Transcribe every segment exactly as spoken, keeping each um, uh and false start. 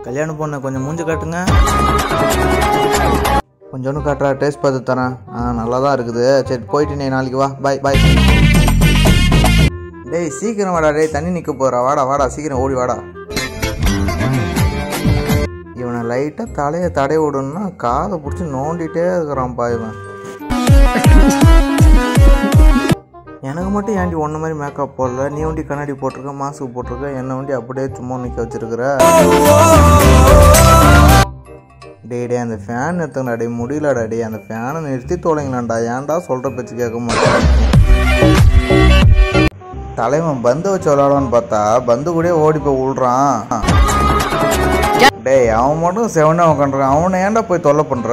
கல்யாணம் பொண்ணு கொஞ்சம் மூஞ்சி காட்டுங்க. கொஞ்சோன்னு காட்டுறா, டேஸ்ட் பார்த்து தரேன். ஆ நல்லா தான் இருக்குது. சரி போயிட்டு நீ நாளைக்கு வா. பாய் பாய். டேய் சீக்கிரம் வாடா. டேய் தண்ணி நிற்க போகிறா. வாடா வாடா சீக்கிரம் ஓடி வாடா. இவனை லைட்டாக தலையை தடை விடணும்னா காதை பிடிச்சி நோண்டிகிட்டே இருக்கிறான்ப்பா இவன். எனக்கு மட்டும் ஏன்டி ஒன்று மாதிரி மேக்கப் போடல? நீ வண்டி கண்ணாடி போட்டிருக்க, மாஸ்க் போட்டிருக்க, என்னை வண்டி அப்படியே சும்மா நிற்க வச்சிருக்கிற. டே டே அந்த ஃபேன் எடுத்துங்கடா. டே முடியலடா. டே அந்த ஃபேனை நிறுத்தி தொலைங்களாண்டா. ஏன்டா சொல்கிற பேச்சு கேட்க மாட்டேன். தலைவன் பந்து வச்சு விளாடுவான்னு பார்த்தா பந்து கூட ஓடி போய் விழுறான். டேய் அவன் மட்டும் செவனா உட்காந்துருக்கான். அவனை ஏன்டா போய் தொல்லை பண்ணுற?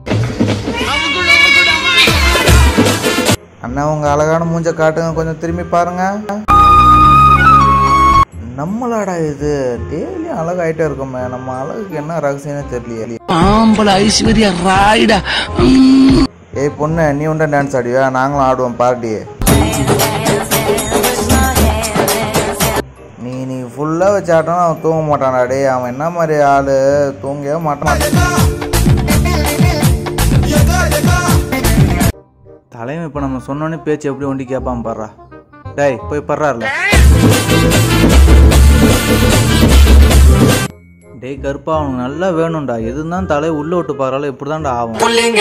அண்ணா உங்க அழகான மூஞ்ச காட்டுங்க, கொஞ்சம் திரும்பி பாருங்க. நம்மளாடா இது டெய்லி அழகாயிட்டே இருக்கோமே. நம்ம அழகுக்கு என்ன ரகசியம்னு தெரியலையே. ஐஸ்வர்யா ராய்டா. ஏய் பொண்ணு நீ உண்டா டான்ஸ் ஆடுவியா? நாங்களும் ஆடுவோம் பார்ட்டி. நீ நீ ஃபுல்லா வச்சு ஆட்டோன்னா அவன் தூங்க மாட்டான்டா. டே அவன் என்ன மாதிரி ஆளு, தூங்கவே மாட்டான். தலைவன் இப்போ நம்ம சொன்னோன்னே பேச்சு எப்படி ஒண்டி கேட்பான் பாடுறா. டேய் போய் படுறாருல. டேய் கருப்பா அவனுக்கு நல்லா வேணும்டா. எதுதான் தலை உள்ள விட்டு பாக்குறாலும் இப்படிதான்டா ஆகும்.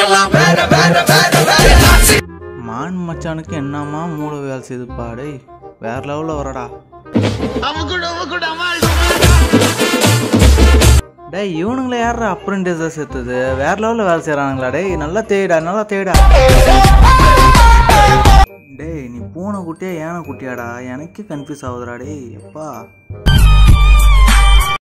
மான் மச்சானுக்கு என்னமா மூளை வேலை செய்துப்பா. டேய் வேற லெவலில் வரடா. டேய் இவனுங்கள யாரா அப்ரெண்டிஸா சேர்த்தது? வேற லெவலில் வேலை செய்யறானுங்களா? டேய் நல்லா தேடா நல்லா தேடா. டேய் நீ பூனை குட்டியா யானை குட்டியாடா? எனக்கே கன்ஃபியூஸ் ஆகுதுடா. டேய் அப்பா